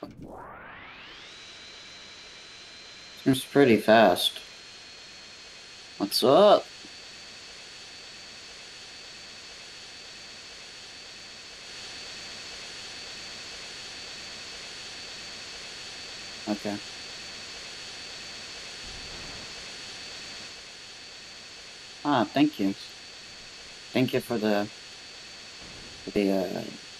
Seems pretty fast. What's up? Okay. Ah, thank you. Thank you for the